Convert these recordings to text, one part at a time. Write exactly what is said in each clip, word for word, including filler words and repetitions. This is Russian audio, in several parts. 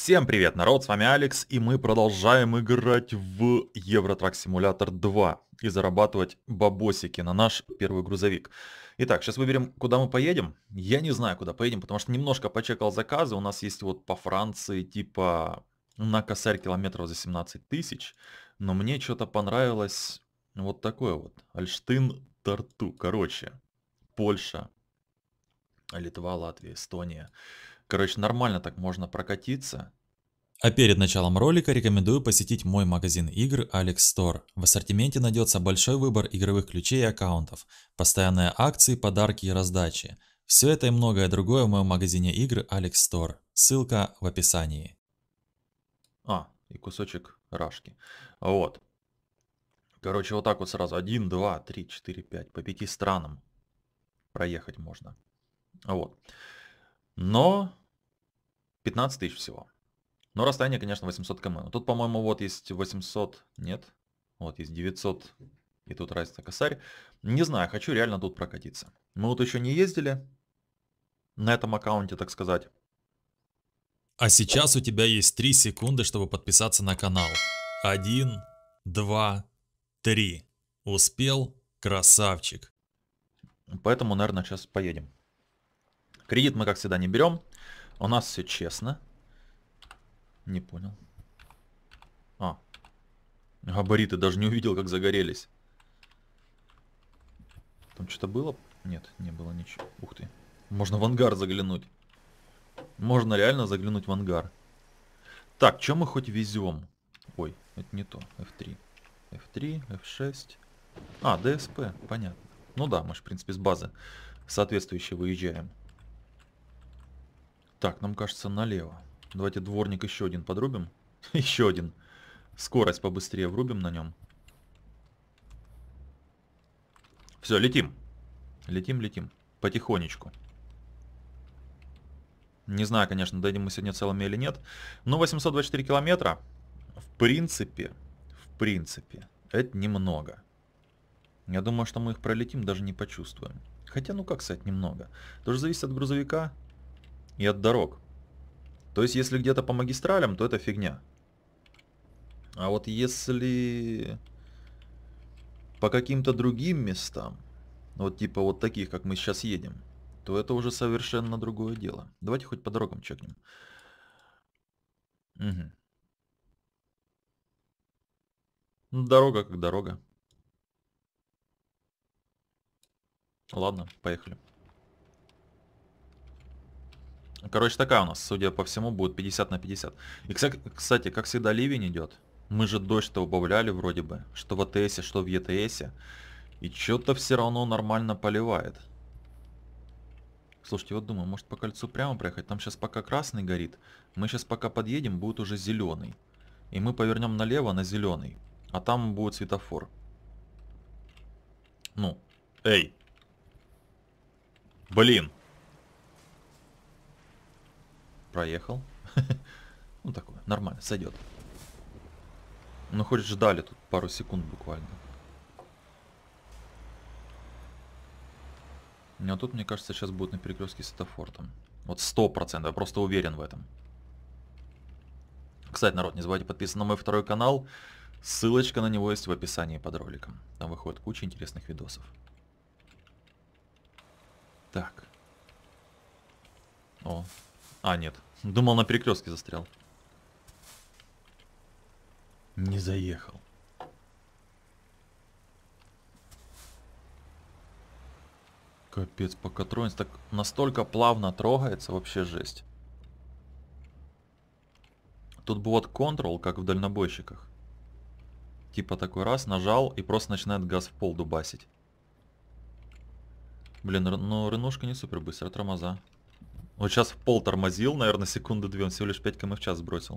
Всем привет, народ, с вами Алекс, и мы продолжаем играть в Euro Truck Simulator два и зарабатывать бабосики на наш первый грузовик. Итак, сейчас выберем, куда мы поедем. Я не знаю, куда поедем, потому что немножко почекал заказы. У нас есть вот по Франции, типа, на косарь километров за семнадцать тысяч. Но мне что-то понравилось вот такое вот. Альштин-Тарту. Короче, Польша, Литва, Латвия, Эстония. Короче, нормально так можно прокатиться. А перед началом ролика рекомендую посетить мой магазин игр Alex Store. В ассортименте найдется большой выбор игровых ключей и аккаунтов, постоянные акции, подарки и раздачи. Все это и многое другое в моем магазине игр Alex Store. Ссылка в описании. А, и кусочек рашки. Вот. Короче, вот так вот сразу. Один, два, три, четыре, пять. По пяти странам проехать можно. Вот. Но пятнадцать тысяч всего. Но расстояние, конечно, восемьсот км. Тут, по-моему, вот есть восемьсот. Нет. Вот есть девятьсот. И тут разница косарь. Не знаю, хочу реально тут прокатиться. Мы вот еще не ездили на этом аккаунте, так сказать. А сейчас у тебя есть три секунды, чтобы подписаться на канал. Один, два, три. Успел? Красавчик. Поэтому, наверное, сейчас поедем. Кредит мы, как всегда, не берем. У нас все честно. Не понял. А. Габариты даже не увидел, как загорелись. Там что-то было? Нет, не было ничего. Ух ты. Можно в ангар заглянуть. Можно реально заглянуть в ангар. Так, что мы хоть везем? Ой, это не то. эф три. эф три, эф шесть. А, ДСП, понятно. Ну да, мы же, в принципе, с базы соответствующе выезжаем. Так, нам кажется, налево. Давайте дворник еще один подрубим. Еще один. Скорость побыстрее врубим на нем. Все, летим. Летим, летим. Потихонечку. Не знаю, конечно, дойдем мы сегодня целыми или нет. Но восемьсот двадцать четыре километра, в принципе, в принципе, это немного. Я думаю, что мы их пролетим, даже не почувствуем. Хотя, ну как сказать, немного. Тоже зависит от грузовика и от дорог. То есть, если где-то по магистралям, то это фигня. А вот если по каким-то другим местам, вот типа вот таких, как мы сейчас едем, то это уже совершенно другое дело. Давайте хоть по дорогам чекнем. Угу. Дорога как дорога. Ладно, поехали. Короче, такая у нас, судя по всему, будет пятьдесят на пятьдесят. И, кстати, как всегда, ливень идет. Мы же дождь-то убавляли вроде бы. Что в АТСе, что в ЕТСе. И что-то все равно нормально поливает. Слушайте, вот думаю, может по кольцу прямо проехать? Там сейчас пока красный горит. Мы сейчас пока подъедем, будет уже зеленый. И мы повернем налево на зеленый. А там будет светофор. Ну, эй. Блин. Проехал. Ну такое, нормально, сойдет. Ну хоть ждали тут пару секунд буквально. Но тут, мне кажется, сейчас будет на перекрестке светофор там. Вот сто процентов, я просто уверен в этом. Кстати, народ, не забывайте подписываться на мой второй канал. Ссылочка на него есть в описании под роликом. Там выходит куча интересных видосов. Так. О. А, нет. Думал, на перекрестке застрял. Не заехал. Капец, пока тронется, так настолько плавно трогается, вообще жесть. Тут бы вот Ctrl, как в дальнобойщиках. Типа такой раз, нажал и просто начинает газ в пол дубасить. Блин, ну Ренушка не супер быстро, тормоза. Вот сейчас в пол тормозил, наверное, секунды две, он всего лишь пять км в час сбросил.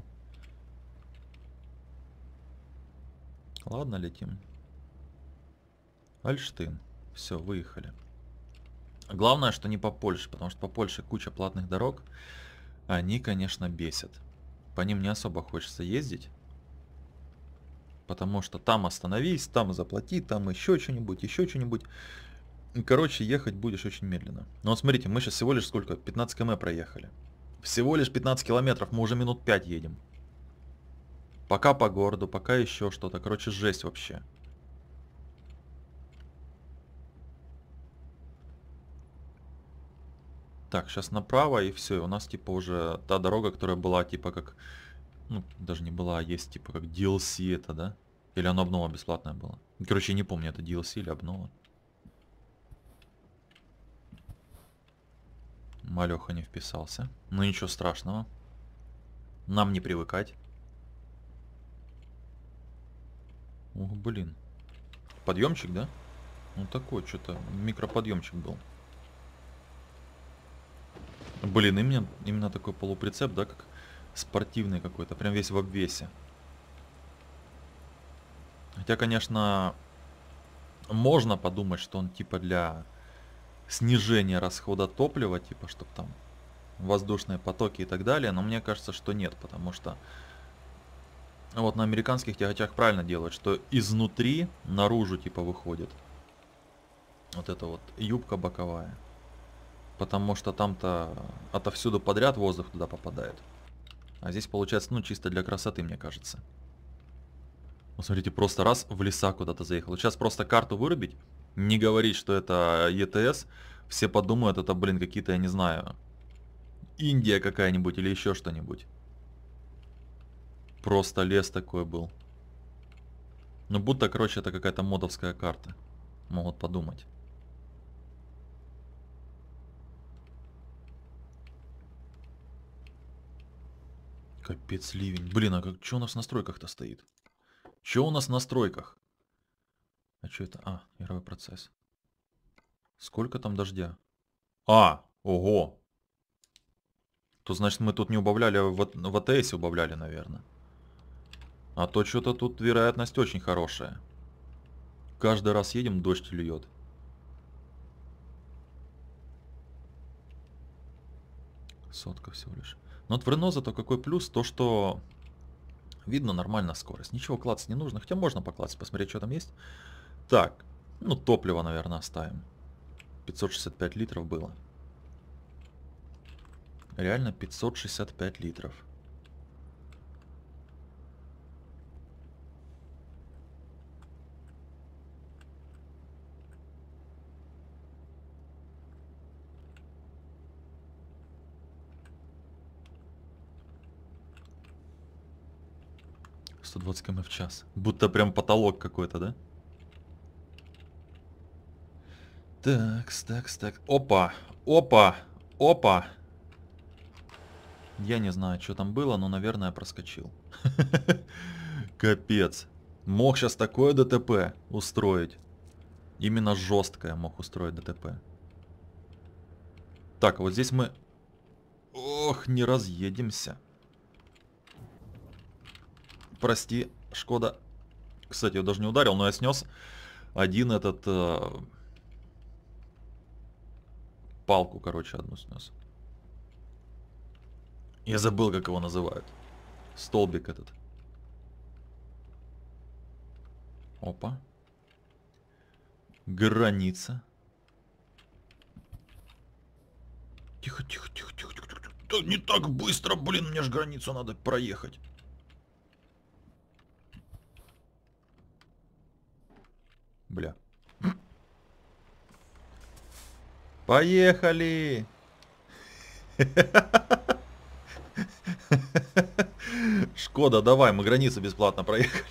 Ладно, летим. Альштин. Все, выехали. Главное, что не по Польше, потому что по Польше куча платных дорог. Они, конечно, бесят. По ним не особо хочется ездить. Потому что там остановись, там заплати, там еще что-нибудь, еще что-нибудь. Короче, ехать будешь очень медленно. Но вот смотрите, мы сейчас всего лишь сколько? пятнадцать км проехали. Всего лишь пятнадцать километров, мы уже минут пять едем. Пока по городу, пока еще что-то. Короче, жесть вообще. Так, сейчас направо и все. У нас типа уже та дорога, которая была типа как... Ну, даже не была, а есть типа как ди эл си это, да? Или оно обнова бесплатная была? Короче, я не помню, это ди эл си или обнова. Малеха не вписался. Ну ничего страшного. Нам не привыкать. Ух, блин. Подъемчик, да? Ну такой, что-то микроподъемчик был. Блин, именно, именно такой полуприцеп, да, как спортивный какой-то. Прям весь в обвесе. Хотя, конечно, можно подумать, что он типа для снижения расхода топлива, типа, чтобы там воздушные потоки и так далее. Но мне кажется, что нет, потому что вот на американских тягачах правильно делают, что изнутри наружу типа выходит вот эта вот юбка боковая. Потому что там-то отовсюду подряд воздух туда попадает. А здесь получается, ну, чисто для красоты, мне кажется. Ну, смотрите, просто раз в леса куда-то заехал. Сейчас просто карту вырубить, не говорить, что это и ти эс. Все подумают, это, блин, какие-то, я не знаю, Индия какая-нибудь или еще что-нибудь. Просто лес такой был. Ну, будто, короче, это какая-то модовская карта. Могут подумать. Капец, ливень. Блин, а как, что у нас в настройках-то стоит? Что у нас в настройках? А что это? А, игровой процесс. Сколько там дождя? А, ого. То значит мы тут не убавляли, в, в эй ти эс убавляли, наверное. А то что-то тут вероятность очень хорошая. Каждый раз едем, дождь льет. Сотка всего лишь. Но вот в Рено зато какой плюс, то что видно нормально скорость. Ничего клацать не нужно, хотя можно поклацать, посмотреть, что там есть. Так, ну топливо, наверное, оставим. пятьсот шестьдесят пять литров было. Реально пятьсот шестьдесят пять литров. сто двадцать километров в час. Будто прям потолок какой-то, да? Такс, такс, так. Опа, опа, опа. Я не знаю, что там было, но, наверное, проскочил. Капец. Мог сейчас такое ДТП устроить. Именно жесткое мог устроить ДТП. Так, вот здесь мы... Ох, не разъедемся. Прости, Шкода. Кстати, я даже не ударил, но я снес один этот... Э... Палку, короче, одну снес. Я забыл, как его называют. Столбик этот. Опа. Граница. Тихо, тихо, тихо, тихо, тихо, тихо. Да не так быстро, блин, мне же границу надо проехать. Бля. Поехали! Шкода, давай, мы границу бесплатно проехали.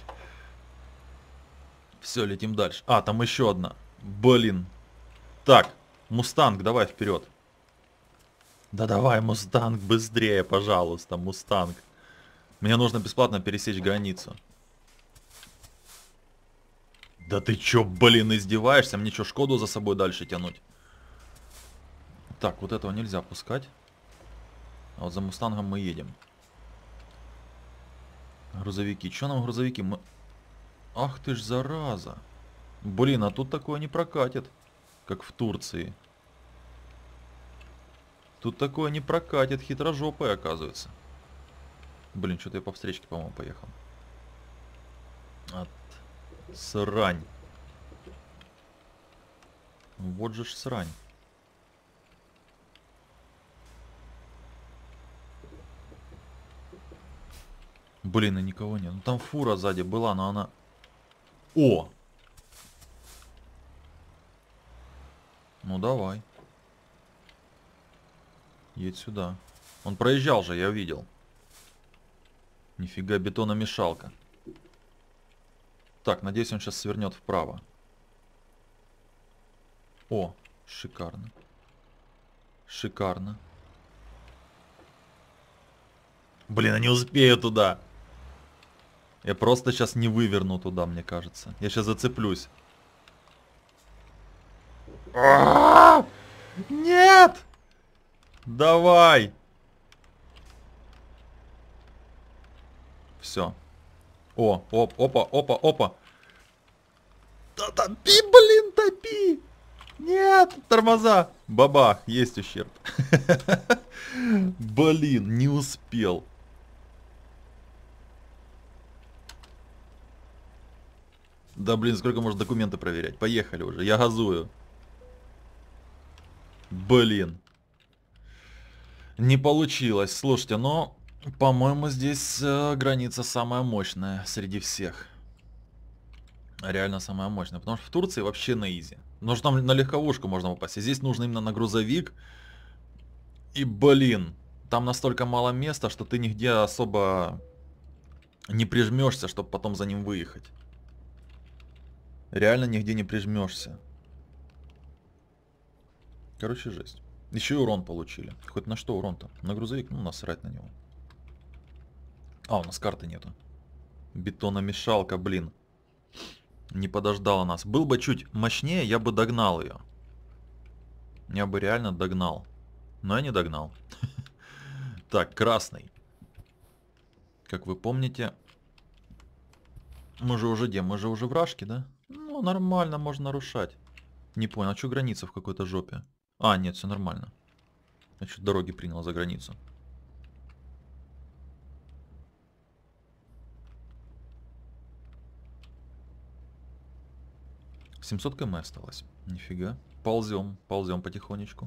Все, летим дальше. А, там еще одна. Блин. Так, Мустанг, давай вперед. Да давай, Мустанг, быстрее, пожалуйста, Мустанг. Мне нужно бесплатно пересечь границу. Да ты чё, блин, издеваешься? Мне чё, Шкоду за собой дальше тянуть? Так, вот этого нельзя пускать. А вот за Мустангом мы едем. Грузовики. Чё нам грузовики? Мы... Ах ты ж зараза. Блин, а тут такое не прокатит, как в Турции. Тут такое не прокатит, хитрожопое оказывается. Блин, что-то я по встречке, по-моему, поехал. От... Срань. Вот же ж срань. Блин, и никого нет. Ну там фура сзади была, но она... О! Ну давай. Едь сюда. Он проезжал же, я видел. Нифига, бетономешалка. Так, надеюсь, он сейчас свернет вправо. О, шикарно. Шикарно. Блин, я не успею туда. Я просто сейчас не выверну туда, мне кажется. Я сейчас зацеплюсь. А-а-а! Нет! Давай! Все. О, оп, опа, опа, опа. Да топи, блин, топи! Нет, тормоза. Бабах, есть ущерб. Блин, не успел. Да блин, сколько можно документы проверять? Поехали уже, я газую. Блин. Не получилось. Слушайте, но, по-моему, здесь э, граница самая мощная среди всех. Реально самая мощная. Потому что в Турции вообще на изи. Потому что там на легковушку можно попасть. И здесь нужно именно на грузовик. И, блин, там настолько мало места, что ты нигде особо не прижмешься, чтобы потом за ним выехать. Реально нигде не прижмешься. Короче, жесть. Еще и урон получили. Хоть на что урон-то? На грузовик? Ну, насрать на него. А, у нас карты нету. Бетономешалка, блин. Не подождала нас. Был бы чуть мощнее, я бы догнал ее. Я бы реально догнал. Но я не догнал. Так, красный. Как вы помните... Мы же уже где? Мы же уже в рашке, да? Ну, нормально, можно нарушать. Не понял, а что граница в какой-то жопе? А, нет, все нормально. Я что-то дороги принял за границу. семьсот км осталось. Нифига. Ползем, ползем потихонечку.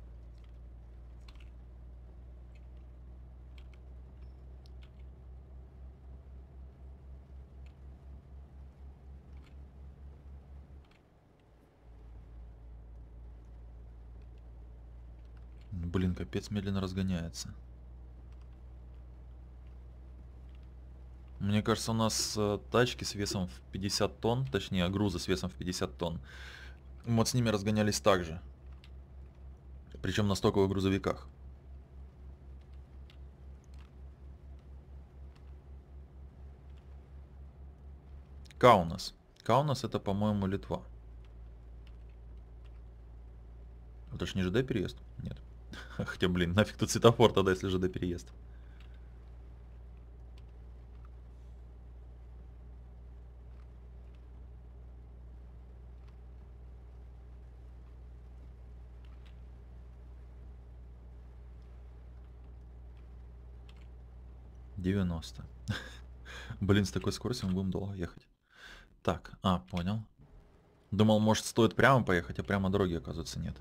Блин, капец медленно разгоняется. Мне кажется, у нас э, тачки с весом в пятьдесят тонн, точнее грузы с весом в пятьдесят тонн. Вот с ними разгонялись так же. Причем на стоковых грузовиках. Каунас. Каунас это, по-моему, Литва. Это ж не ЖД переезд? Нет. Хотя, блин, нафиг тут светофор тогда, если ЖД переезд. девяносто. Блин, с такой скоростью мы будем долго ехать. Так, а, понял. Думал, может, стоит прямо поехать, а прямо дороги, оказывается, нет.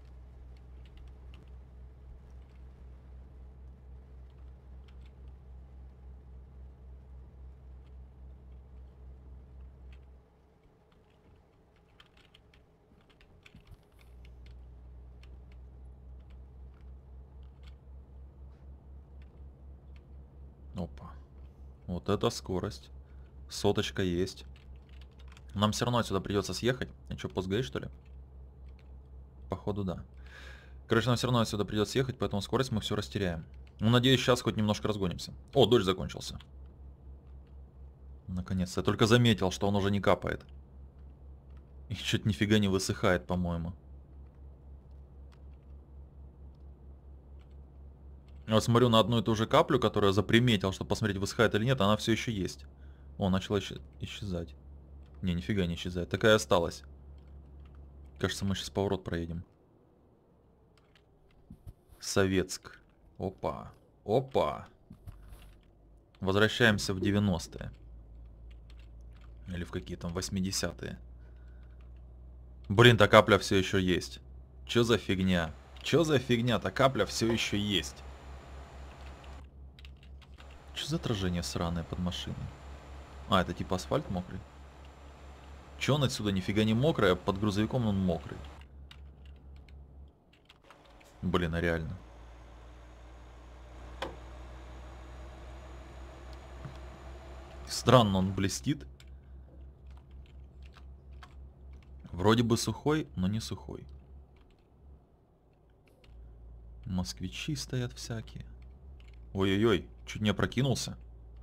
Опа. Вот это скорость. Соточка есть. Нам все равно отсюда придется съехать. А что, постгрейд, что ли? Походу, да. Короче, нам все равно отсюда придется съехать, поэтому скорость мы все растеряем. Ну, надеюсь, сейчас хоть немножко разгонимся. О, дождь закончился. Наконец-то. Я только заметил, что он уже не капает. И что-то нифига не высыхает, по-моему. Вот смотрю на одну и ту же каплю, которую я заприметил, чтобы посмотреть, высыхает или нет, она все еще есть. О, начала исчезать. Не, нифига не исчезает. Такая и осталась. Кажется, мы сейчас поворот проедем. Советск. Опа. Опа. Возвращаемся в девяностые. Или в какие там восьмидесятые. Блин, та капля все еще есть. Че за фигня? Че за фигня? Та капля все еще есть. Что за отражение сраное под машиной? А, это типа асфальт мокрый? Че он отсюда нифига не мокрый, а под грузовиком он мокрый? Блин, а реально. Странно он блестит. Вроде бы сухой, но не сухой. Москвичи стоят всякие. Ой-ой-ой, чуть не опрокинулся.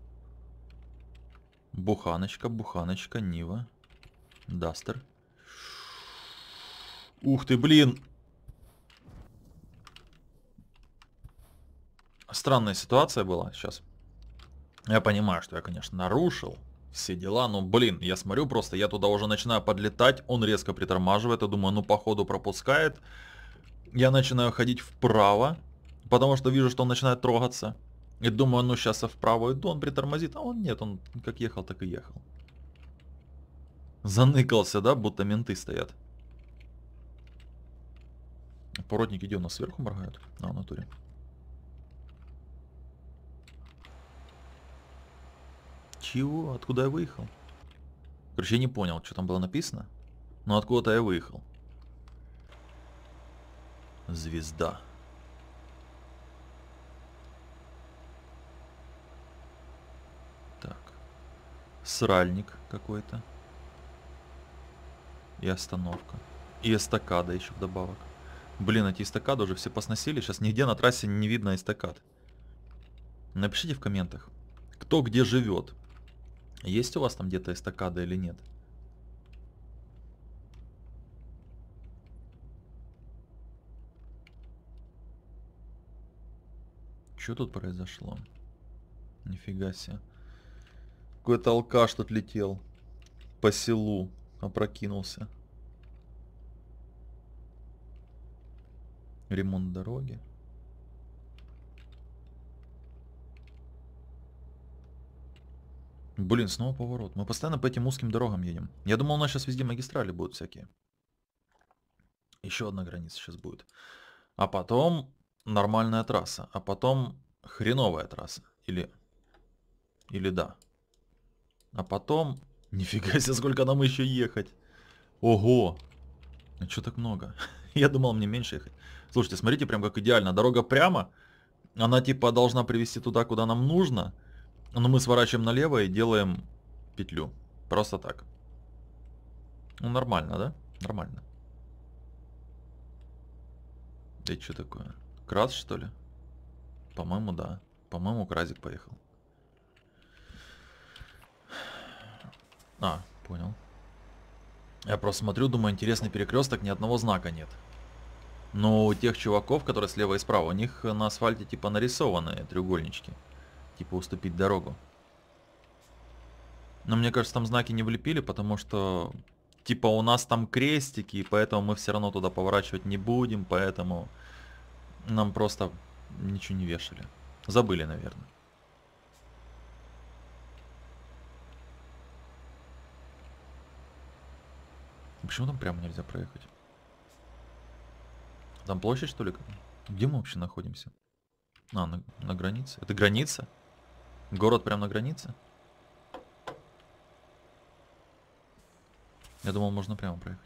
Буханочка, буханочка, Нива. Дастер. Ух ты, блин. Странная ситуация была сейчас. Я понимаю, что я, конечно, нарушил все дела, но, блин, я смотрю просто, я туда уже начинаю подлетать, он резко притормаживает, я думаю, ну, походу пропускает. Я начинаю ходить вправо, потому что вижу, что он начинает трогаться. И думаю, ну, сейчас я вправо иду, он притормозит, а он нет, он как ехал, так и ехал. Заныкался, да, будто менты стоят. Поротники где у нас сверху моргают? А, в натуре. Чего? Откуда я выехал? Короче, я не понял, что там было написано. Но откуда-то я выехал. Звезда. Так. Сральник какой-то. И остановка. И эстакада еще вдобавок. Блин, эти эстакады уже все посносили. Сейчас нигде на трассе не видно эстакад. Напишите в комментах, кто где живет. Есть у вас там где-то эстакада или нет? Что тут произошло? Нифига себе. Какой-то алкаш тут летел. По селу. Опрокинулся. Ремонт дороги. Блин, снова поворот. Мы постоянно по этим узким дорогам едем. Я думал, у нас сейчас везде магистрали будут всякие. Еще одна граница сейчас будет. А потом нормальная трасса. А потом хреновая трасса. Или... Или да. А потом... Нифига себе, сколько нам еще ехать. Ого. А что так много? Я думал, мне меньше ехать. Слушайте, смотрите, прям как идеально. Дорога прямо. Она типа должна привести туда, куда нам нужно. Но мы сворачиваем налево и делаем петлю. Просто так. Ну, нормально, да? Нормально. Это что такое? Крас, что ли? По-моему, да. По-моему, Кразик поехал. А, понял. Я просто смотрю, думаю, интересный перекресток, ни одного знака нет. Но у тех чуваков, которые слева и справа, у них на асфальте типа нарисованы треугольнички. Типа уступить дорогу. Но мне кажется, там знаки не влепили, потому что типа у нас там крестики, и поэтому мы все равно туда поворачивать не будем, поэтому нам просто ничего не вешали. Забыли, наверное. Почему там прямо нельзя проехать? Там площадь, что ли? Где мы вообще находимся? А, на, на границе. Это граница? Город прямо на границе? Я думал, можно прямо проехать.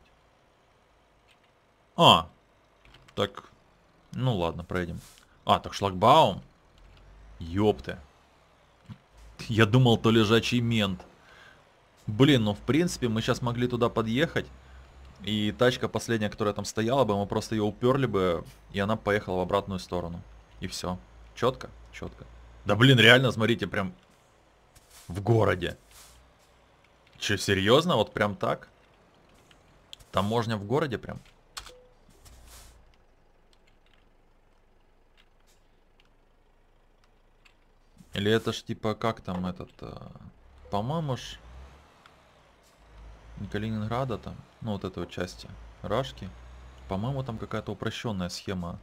А, так, ну ладно, проедем. А, так шлагбаум. Ёпты. Я думал, то лежачий мент. Блин, ну в принципе мы сейчас могли туда подъехать. И тачка последняя, которая там стояла бы, мы просто ее уперли бы, и она поехала в обратную сторону. И все. Четко? Четко. Да блин, реально, смотрите, прям в городе. Че, серьезно? Вот прям так? Таможня в городе прям? Или это ж типа как там этот... А... По-моему ж... Калининграда там, ну вот этой вот части Рашки. По-моему там какая-то упрощенная схема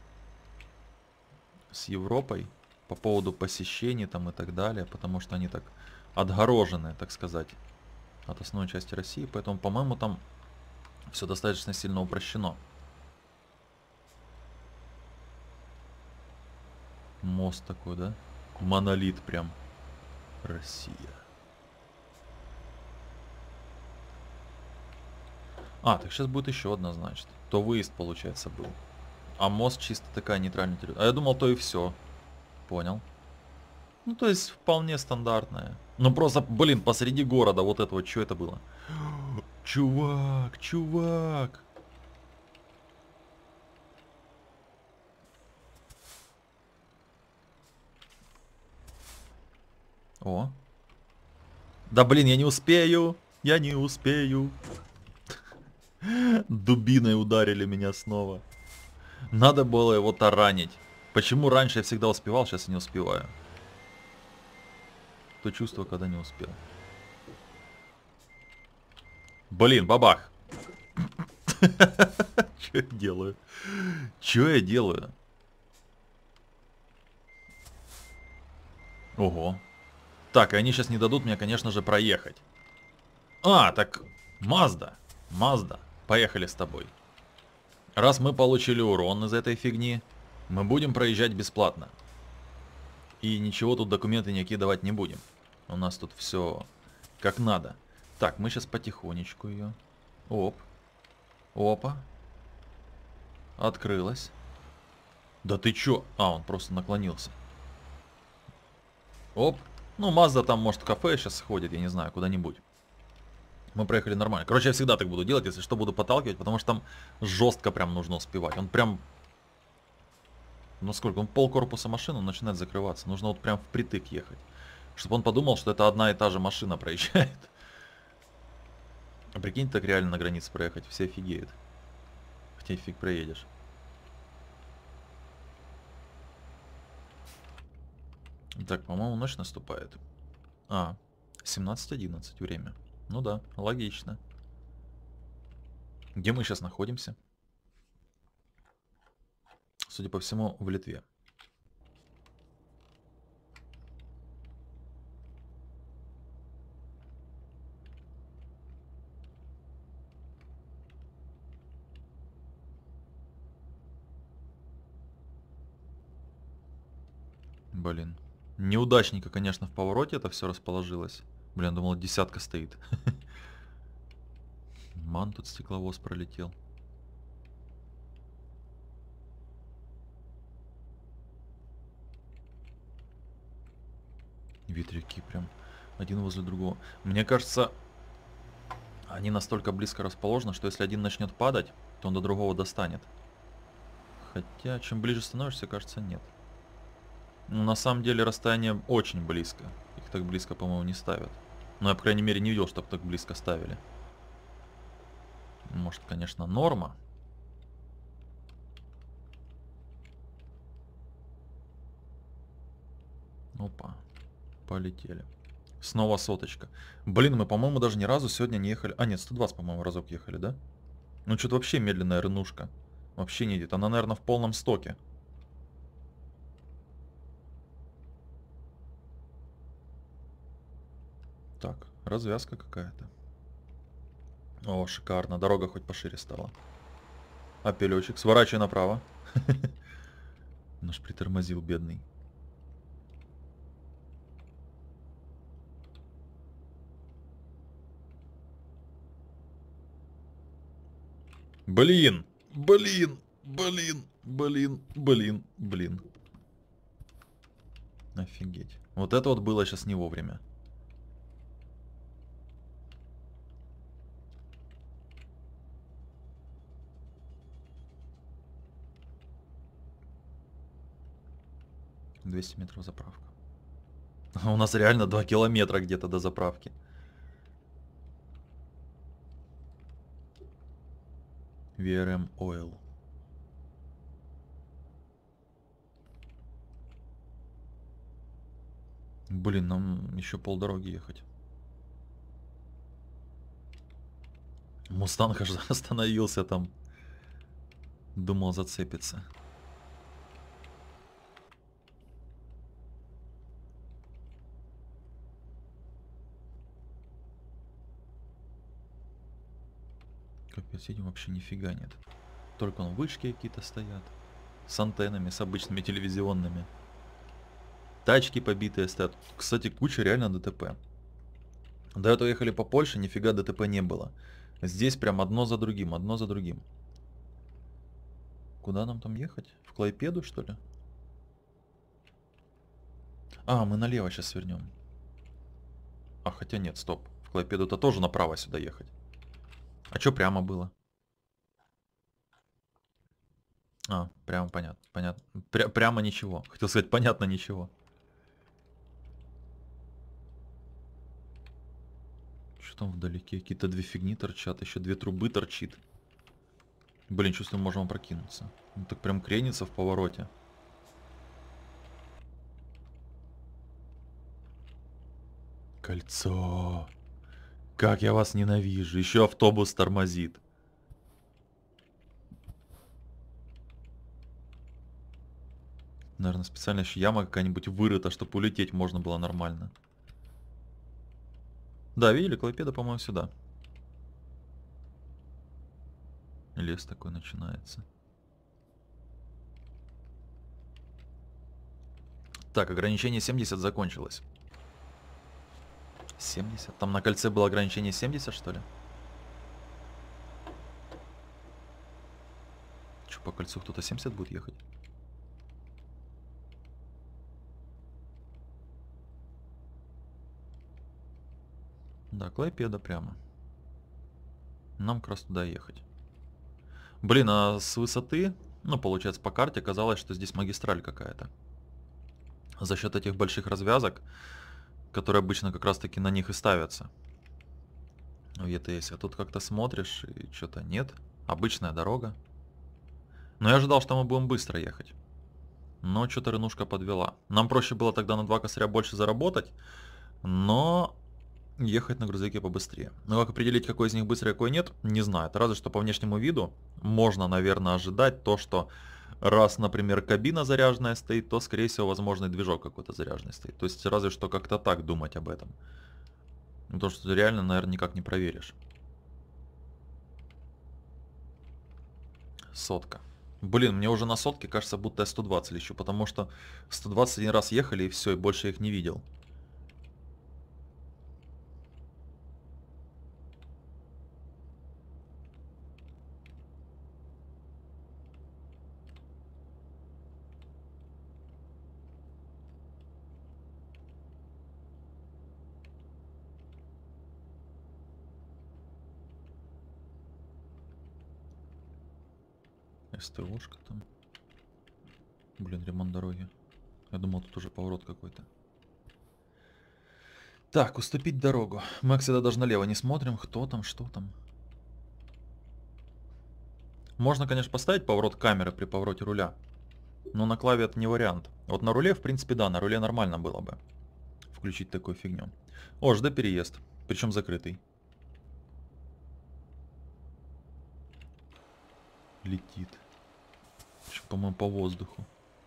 с Европой по поводу посещений там и так далее, потому что они так отгорожены, так сказать, от основной части России, поэтому, по-моему, там все достаточно сильно упрощено. Мост такой, да? Монолит прям. Россия. А, так сейчас будет еще одна, значит. То выезд, получается, был. А мост чисто такая нейтральная территория. А я думал, то и все. Понял. Ну, то есть, вполне стандартная. Ну, просто, блин, посреди города вот это вот, что это было? Чувак, чувак. О. Да, блин, я не успею. Я не успею. Дубиной ударили меня снова. Надо было его таранить. Почему раньше я всегда успевал, сейчас я не успеваю? То чувство, когда не успел. Блин, бабах. Что я делаю? Что я делаю? Ого. Так, и они сейчас не дадут мне, конечно же, проехать. А, так, Мазда. Мазда. Поехали с тобой. Раз мы получили урон из этой фигни, мы будем проезжать бесплатно. И ничего тут документы никакие давать не будем. У нас тут все как надо. Так, мы сейчас потихонечку ее. Оп. Опа. Открылась. Да ты чё? А, он просто наклонился. Оп. Ну, Мазда там, может, в кафе сейчас сходит, я не знаю, куда-нибудь. Мы проехали нормально. Короче, я всегда так буду делать, если что, буду подталкивать, потому что там жестко прям нужно успевать. Он прям... Ну сколько? Он пол корпуса машины начинает закрываться. Нужно вот прям впритык ехать. Чтобы он подумал, что это одна и та же машина проезжает. А прикинь, так реально на границе проехать. Все офигеют. Хотя фиг проедешь. Так, по-моему, ночь наступает. А, семнадцать одиннадцать время. Ну да, логично. Где мы сейчас находимся? Судя по всему, в Литве. Блин. Неудачненько, конечно, в повороте это все расположилось. Блин, думал, десятка стоит. Ман, тут стекловоз пролетел. Ветряки прям один возле другого. Мне кажется, они настолько близко расположены, что если один начнет падать, то он до другого достанет. Хотя, чем ближе становишься, кажется, нет. Ну, на самом деле, расстояние очень близко. Их так близко, по-моему, не ставят. Но я, по крайней мере, не видел, чтобы так близко ставили. Может, конечно, норма. Опа. Полетели. Снова соточка. Блин, мы, по-моему, даже ни разу сегодня не ехали. А, нет, сто двадцать, по-моему, разок ехали, да? Ну, что-то вообще медленная рынушка. Вообще не идет. Она, наверное, в полном стоке. Так, развязка какая-то. О, шикарно. Дорога хоть пошире стала. Опелечек. Сворачивай направо. Наш притормозил, бедный. Блин! Блин! Блин! Блин! Блин! Блин! Офигеть. Вот это вот было сейчас не вовремя. двести метров заправка. А у нас реально два километра где-то до заправки. ви ар эм Oil. Блин, нам еще полдороги ехать. Мустанг аж остановился там. Думал, зацепится. Капец, едем вообще нифига нет. Только он вышки какие-то стоят. С антеннами, с обычными телевизионными. тачки побитые стоят. Кстати, куча реально ДТП. До этого ехали по Польше, нифига ДТП не было. Здесь прям одно за другим, одно за другим. Куда нам там ехать? В Клайпеду, что ли? А, мы налево сейчас свернем. А, хотя нет, стоп. В Клайпеду-то тоже направо сюда ехать. А что прямо было? А, прямо понятно, понятно. Пря прямо ничего. Хотел сказать, понятно ничего. Что там вдалеке? Какие-то две фигни торчат, еще две трубы торчит. Блин, чувствую, можем опрокинуться. Он так прям кренится в повороте. Кольцо. Как я вас ненавижу. Еще автобус тормозит. Наверное, специально еще яма какая-нибудь вырыта, чтобы улететь можно было нормально. Да, видели? Клайпеда, по-моему, сюда. Лес такой начинается. Так, ограничение семьдесят закончилось. семьдесят? Там на кольце было ограничение семьдесят, что ли? Че, по кольцу кто-то семьдесят будет ехать? Да, Клайпеда прямо. Нам как раз туда ехать. Блин, а с высоты, ну, получается, по карте казалось, что здесь магистраль какая-то. За счет этих больших развязок, которые обычно как раз-таки на них и ставятся. В и ти эс. А тут как-то смотришь, и что-то нет. Обычная дорога. Но я ожидал, что мы будем быстро ехать. Но что-то рынушка подвела. Нам проще было тогда на два косаря больше заработать, но ехать на грузовике побыстрее. Но как определить, какой из них быстрый, какой нет, не знаю. Это разве что по внешнему виду можно, наверное, ожидать то, что раз, например, кабина заряженная стоит, то, скорее всего, возможно, и движок какой-то заряженный стоит. То есть разве что как-то так думать об этом. Потому что реально, наверное, никак не проверишь. Сотка. Блин, мне уже на сотке кажется, будто я сто двадцать лечу, потому что сто двадцать один раз ехали и все, и больше я их не видел. СТОшка там. Блин, ремонт дороги. Я думал, тут уже поворот какой-то. Так, уступить дорогу. Мы всегда даже налево не смотрим, кто там, что там. Можно, конечно, поставить поворот камеры при повороте руля. Но на клаве это не вариант. Вот на руле, в принципе, да, на руле нормально было бы включить такую фигню. О, жд переезд. Причем закрытый. Летит. По-моему, по воздуху.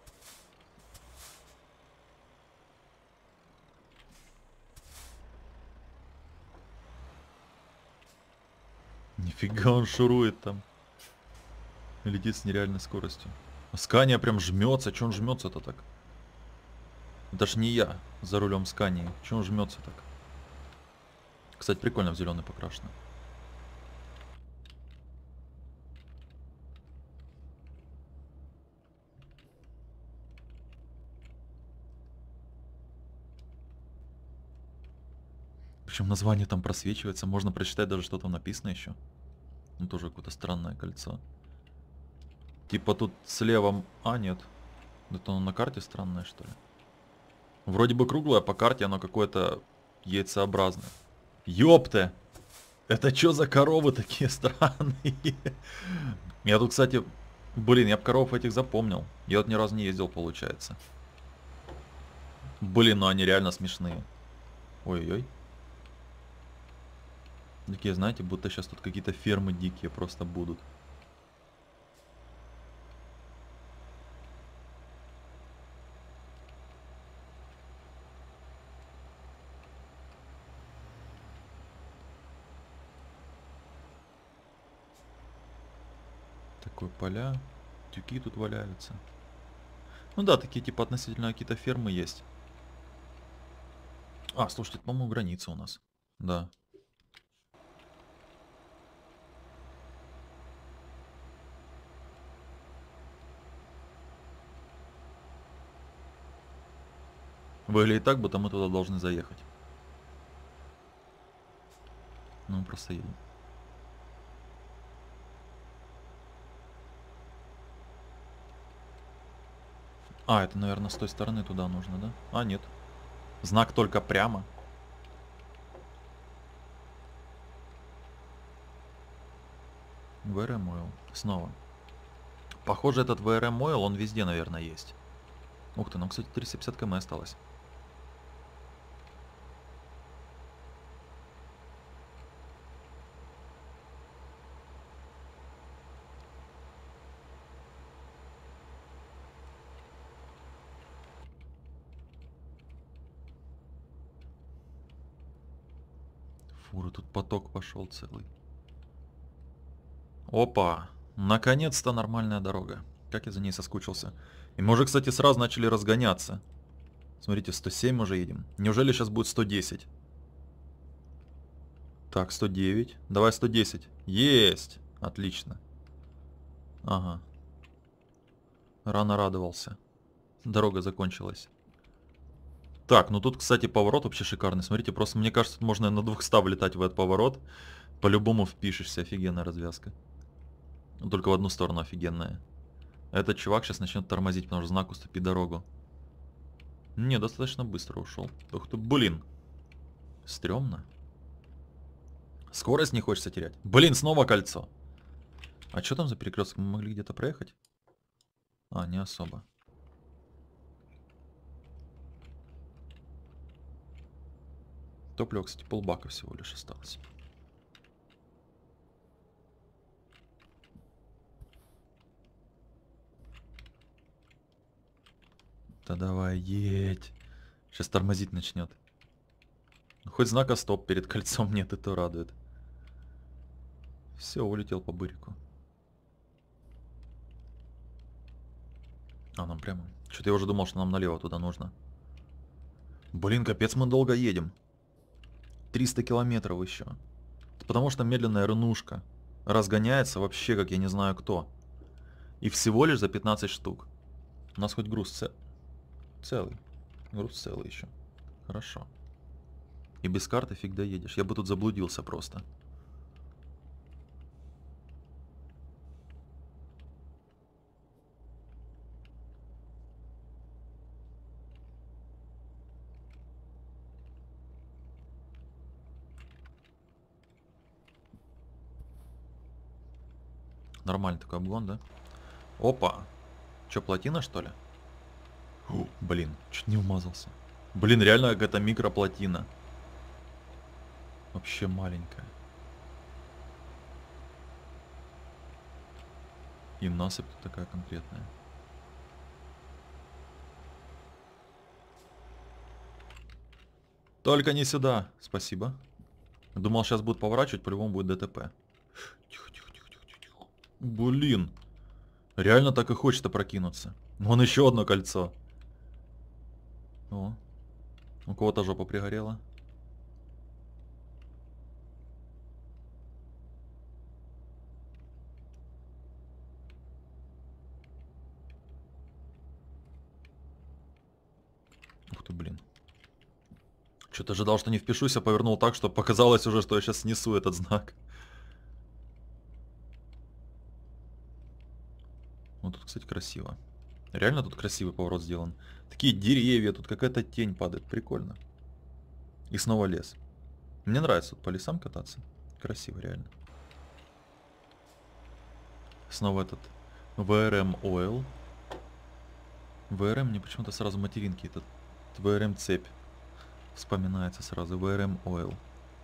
Нифига он шурует там. Летит с нереальной скоростью. Скания прям жмется. Че он жмется-то так? Это ж не я за рулем Скании. Че он жмется так? Кстати, прикольно в зеленый покрашено. Причем название там просвечивается. Можно прочитать даже, что там написано еще. Ну, тоже какое-то странное кольцо. Типа тут слева... А, нет. Это оно на карте странное, что ли? Вроде бы круглое, по карте оно какое-то яйцеобразное. Ёпте! Это что за коровы такие странные? Я тут, кстати... Блин, я бы коров этих запомнил. Я вот ни разу не ездил, получается. Блин, ну они реально смешные. Ой-ой-ой. Такие, знаете, будто сейчас тут какие-то фермы дикие просто будут. Такое поля. Тюки тут валяются. Ну да, такие типа относительно какие-то фермы есть. А, слушайте, это, по-моему, граница у нас. Да. Выглядит так, будто мы туда должны заехать. Ну, мы просто едем. А, это, наверное, с той стороны туда нужно, да? А, нет. Знак только прямо. ви ар эм Oil. Снова. Похоже, этот ви ар эм Oil, он везде, наверное, есть. Ух ты, нам, кстати, триста пятьдесят км осталось. Фуры, тут поток пошел целый. Опа! Наконец-то нормальная дорога. Как я за ней соскучился. И мы уже, кстати, сразу начали разгоняться. Смотрите, сто семь уже едем. Неужели сейчас будет сто десять? Так, сто девять. Давай сто десять. Есть! Отлично. Ага. Рано радовался. Дорога закончилась. Так, ну тут, кстати, поворот вообще шикарный. Смотрите, просто мне кажется, тут можно на двухстах влетать в этот поворот. По-любому впишешься. Офигенная развязка. Ну, только в одну сторону офигенная. Этот чувак сейчас начнет тормозить, потому что знак «Уступи дорогу». Не, достаточно быстро ушел. Ух ты, блин. Стремно. Скорость не хочется терять. Блин, снова кольцо. А что там за перекресток? Мы могли где-то проехать? А, не особо. Топлива, кстати, полбака всего лишь осталось. Да давай, едь. Сейчас тормозить начнет. Хоть знака стоп перед кольцом нет, и то радует. Все, улетел по бырику. А, нам прямо. Что-то я уже думал, что нам налево туда нужно. Блин, капец, мы долго едем. триста километров еще. Потому что медленная рынушка разгоняется вообще, как я не знаю кто. И всего лишь за пятнадцать штук. У нас хоть груз ц... целый. Груз целый еще. Хорошо. И без карты фиг доедешь. Я бы тут заблудился просто. Нормальный такой обгон, да? Опа! Че, плотина, что ли? О, блин, чуть не умазался. Блин, реально какая-то микроплотина. Вообще маленькая. И насыпь тут такая конкретная. Только не сюда. Спасибо. Думал, сейчас будут поворачивать, по-любому будет ДТП. Тихо, тихо, тихо, тихо, тихо. Блин. Реально так и хочет опрокинуться. Вон еще одно кольцо. О. У кого-то жопа пригорела. Ух ты, блин. Что-то ожидал, что не впишусь, а повернул так, что показалось уже, что я сейчас снесу этот знак. Вот тут, кстати, красиво. Реально тут красивый поворот сделан. Такие деревья, тут какая-то тень падает. Прикольно. И снова лес. Мне нравится тут по лесам кататься. Красиво, реально. Снова этот ви ар эм Oil. ви ар эм мне почему-то сразу материнки. Этот ви ар эм цепь вспоминается сразу. ви ар эм Oil.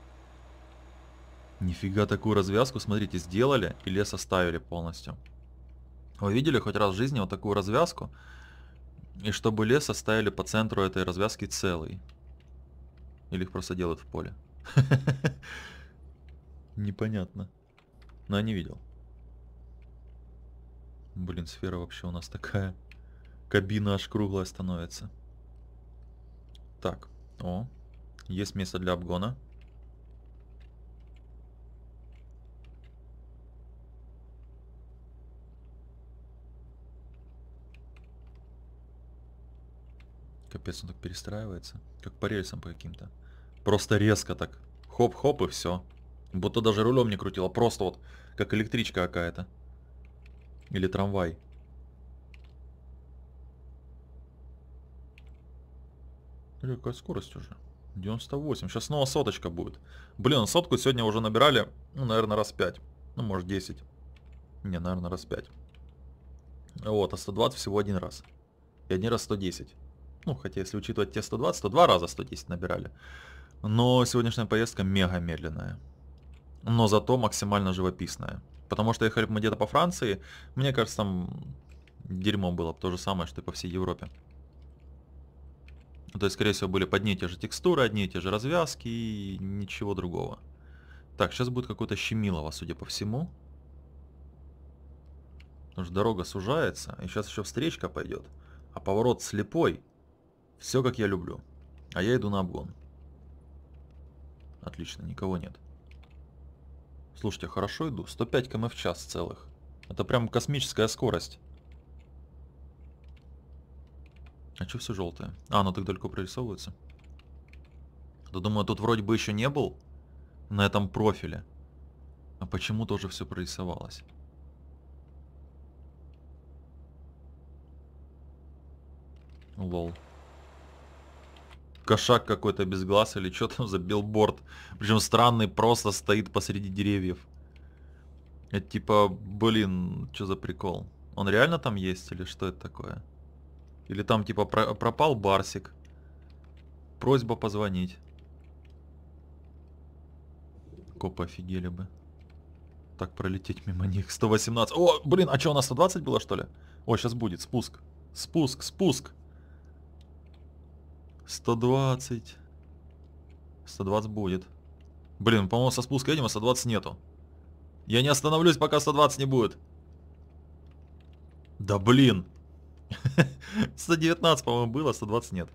Нифига такую развязку, смотрите, сделали и лес оставили полностью. Вы видели хоть раз в жизни вот такую развязку? И чтобы лес оставили по центру этой развязки целый. Или их просто делают в поле? Непонятно. Но я не видел. Блин, сфера вообще у нас такая. Кабина аж круглая становится. Так, о. Есть место для обгона. Капец, он так перестраивается. Как по рельсам по каким-то. Просто резко так. Хоп-хоп и все. Будто даже рулем не крутило. Просто вот как электричка какая-то. Или трамвай. Или какая скорость уже? девяносто восемь. Сейчас снова соточка будет. Блин, сотку сегодня уже набирали, ну, наверное, раз пять. Ну, может, десять. Не, наверное, раз пять. Вот, а сто двадцать всего один раз. И один раз сто десять. Ну, хотя, если учитывать те сто двадцать, то два раза сто десять набирали. Но сегодняшняя поездка мега медленная. Но зато максимально живописная. Потому что ехали мы где-то по Франции. Мне кажется, там дерьмо было бы то же самое, что и по всей Европе. То есть, скорее всего, были одни и те же текстуры, одни и те же развязки и ничего другого. Так, сейчас будет какое-то щемилово, судя по всему. Потому что дорога сужается, и сейчас еще встречка пойдет. А поворот слепой. Все как я люблю. А я иду на обгон. Отлично, никого нет. Слушайте, хорошо иду. сто пять километров в час целых. Это прям космическая скорость. А что все желтое? А, оно так далеко прорисовывается. Да думаю, тут вроде бы еще не был на этом профиле. А почему тоже все прорисовалось? Лол. Кошак какой-то без глаз или что там за билборд. Причем странный, просто стоит посреди деревьев. Это типа, блин, что за прикол? Он реально там есть или что это такое? Или там типа про пропал Барсик? Просьба позвонить. Копы офигели бы. Так пролететь мимо них. сто восемнадцать. О, блин, а что, у нас сто двадцать было, что ли? О, сейчас будет. Спуск. Спуск, спуск. сто двадцать. сто двадцать будет. Блин, по-моему, со спуска едем, а сто двадцать нету. Я не остановлюсь, пока сто двадцать не будет. Да блин. сто девятнадцать, по-моему, было, сто двадцать нет.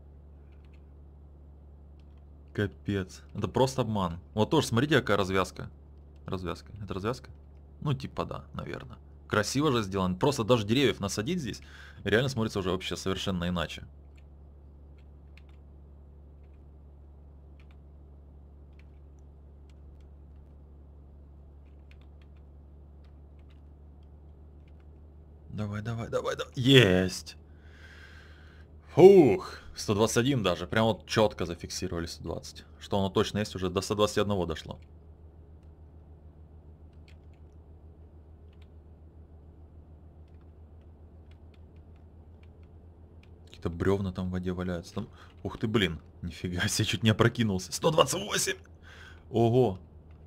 Капец. Это просто обман. Вот тоже, смотрите, какая развязка. Развязка. Это развязка? Ну, типа да, наверное. Красиво же сделан. Просто даже деревьев насадить здесь реально смотрится уже вообще совершенно иначе. Давай, давай, давай, давай. Есть! Фух! сто двадцать один даже. Прям вот четко зафиксировали сто двадцать. Что оно точно есть, уже до ста двадцати одного дошло. Какие-то бревна там в воде валяются. Там... Ух ты, блин. Нифига себе, чуть не опрокинулся. сто двадцать восемь! Ого!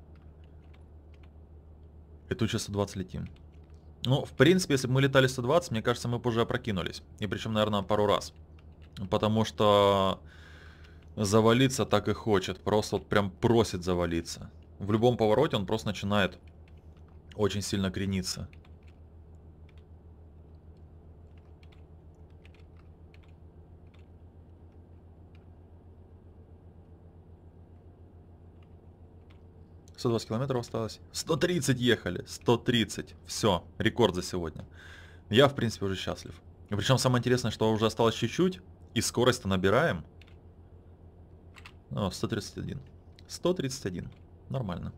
Это сейчас сто двадцать летим. Ну, в принципе, если бы мы летали сто двадцать, мне кажется, мы бы уже опрокинулись. И причем, наверное, пару раз. Потому что завалиться так и хочет. Просто вот прям просит завалиться. В любом повороте он просто начинает очень сильно крениться. сто двадцать километров осталось. сто тридцать ехали. сто тридцать. Все, рекорд за сегодня. Я, в принципе, уже счастлив. И причем самое интересное, что уже осталось чуть-чуть. И скорость-то набираем. О, сто тридцать один. сто тридцать один. Нормально.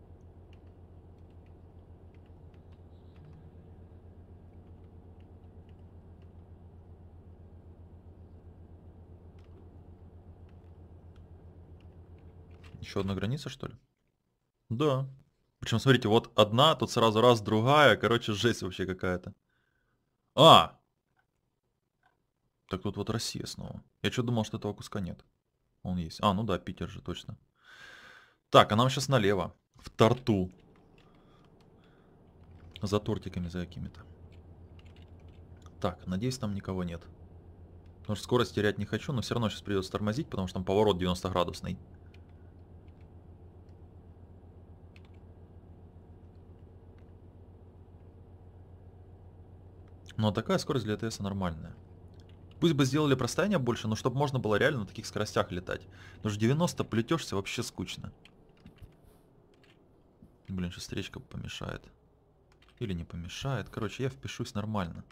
Еще одна граница, что ли? Да. Причем, смотрите, вот одна, тут сразу раз, другая. Короче, жесть вообще какая-то. А! Так тут вот Россия снова. Я что думал, что этого куска нет. Он есть. А, ну да, Питер же, точно. Так, а нам сейчас налево. В Тарту. За тортиками, за какими-то. Так, надеюсь, там никого нет. Потому что скорость терять не хочу, но все равно сейчас придется тормозить, потому что там поворот девяносто градусный. Но такая скорость для ТС нормальная. Пусть бы сделали расстояние больше, но чтобы можно было реально на таких скоростях летать. Потому что девяносто плетешься вообще скучно. Блин, сейчас встречка помешает. Или не помешает. Короче, я впишусь нормально.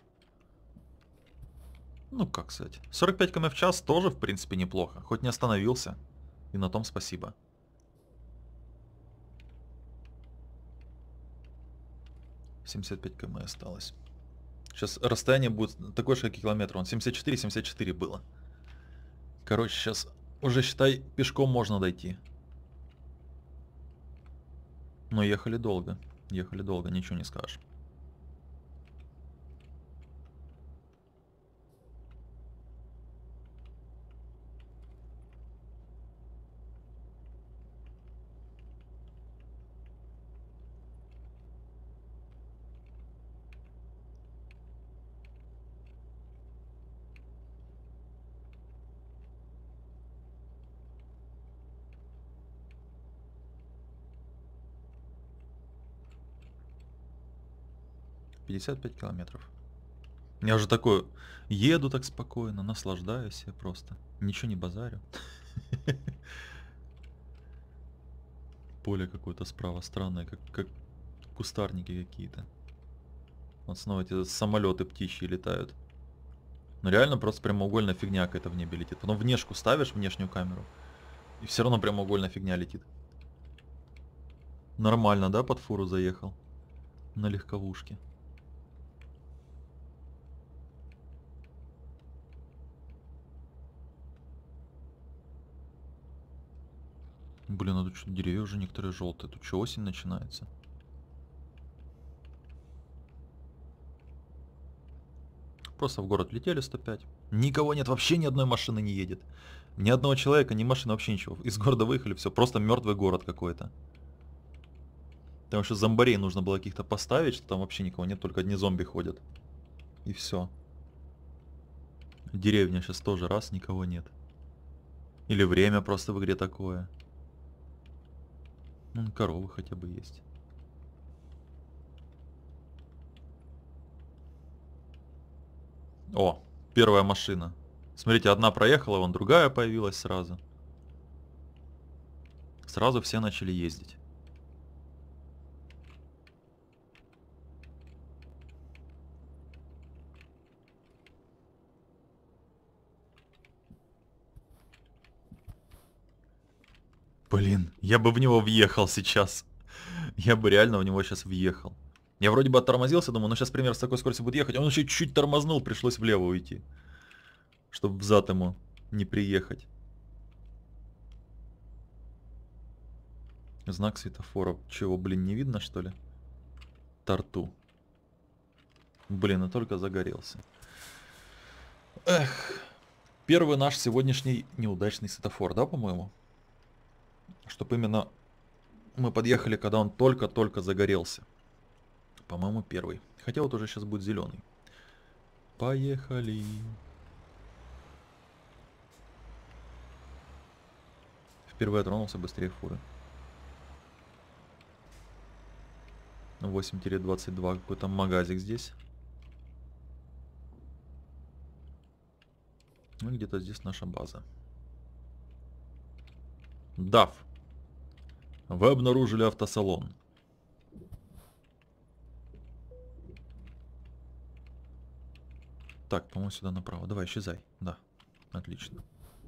Ну, как сказать. сорок пять километров в час тоже, в принципе, неплохо. Хоть не остановился. И на том спасибо. семьдесят пять километров осталось. Сейчас расстояние будет такое же, как и километр. Он семьдесят четыре семьдесят четыре было. Короче, сейчас уже, считай, пешком можно дойти. Но ехали долго. Ехали долго, ничего не скажешь. пятьдесят пять километров. Я уже такой еду так спокойно, наслаждаюсь я просто. Ничего не базарю. Поле какое-то справа странное, как, как кустарники какие-то. Вот снова эти самолеты птичьи летают. Ну реально просто прямоугольная фигня какая-то в небе летит. Потом внешку ставишь, внешнюю камеру, и все равно прямоугольная фигня летит. Нормально, да, под фуру заехал? На легковушке. Блин, а тут что, деревья уже некоторые желтые. Тут что, осень начинается? Просто в город летели сто пять. Никого нет, вообще ни одной машины не едет. Ни одного человека, ни машины, вообще ничего. Из города выехали, все, просто мертвый город какой-то. Потому что зомбарей нужно было каких-то поставить, что там вообще никого нет, только одни зомби ходят. И все. Деревня сейчас тоже раз, никого нет. Или время просто в игре такое. Ну, коровы хотя бы есть. О, первая машина. Смотрите, одна проехала, вон другая появилась сразу. Сразу все начали ездить. Блин, я бы в него въехал сейчас. Я бы реально в него сейчас въехал. Я вроде бы оттормозился, думаю, ну сейчас пример с такой скоростью будет ехать. Он еще чуть-чуть тормознул, пришлось влево уйти. Чтобы взад ему не приехать. Знак светофора. Чего, блин, не видно, что ли? Тарту. Блин, и только загорелся. Эх. Первый наш сегодняшний неудачный светофор, да, по-моему? Чтоб именно мы подъехали, когда он только-только загорелся. По-моему, первый. Хотя вот уже сейчас будет зеленый. Поехали. Впервые тронулся быстрее фуры. восемь двадцать два. Какой-то магазик здесь. Ну, где-то здесь наша база. даф. Вы обнаружили автосалон. Так, по-моему, сюда направо. Давай, исчезай. Да, отлично.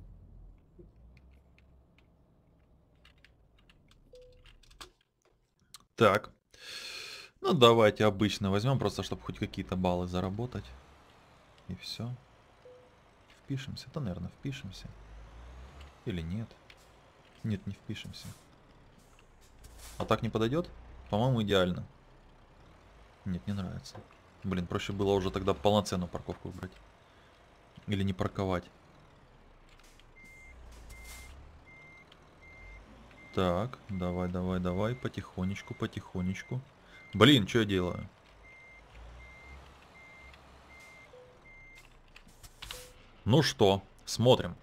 Так. Ну, давайте обычно возьмем, просто чтобы хоть какие-то баллы заработать. И все. Впишемся. Да, наверное, впишемся. Или нет? Нет, не впишемся. А так не подойдет? По-моему, идеально. Нет, не нравится. Блин, проще было уже тогда полноценную парковку выбрать. Или не парковать. Так, давай, давай, давай. Потихонечку, потихонечку. Блин, что я делаю? Ну что, смотрим.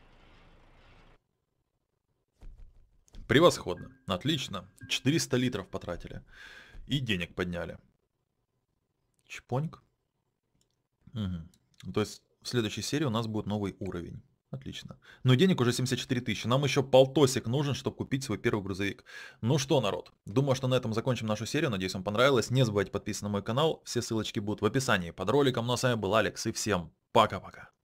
Превосходно. Отлично. четыреста литров потратили. И денег подняли. Чпоньк. Угу. То есть В следующей серии у нас будет новый уровень. Отлично. Но денег уже семьдесят четыре тысячи. Нам еще полтосик нужен, чтобы купить свой первый грузовик. Ну что, народ, думаю, что на этом закончим нашу серию. Надеюсь, вам понравилось. Не забывайте подписываться на мой канал. Все ссылочки будут в описании под роликом. Ну а с вами был Алекс, и всем пока-пока.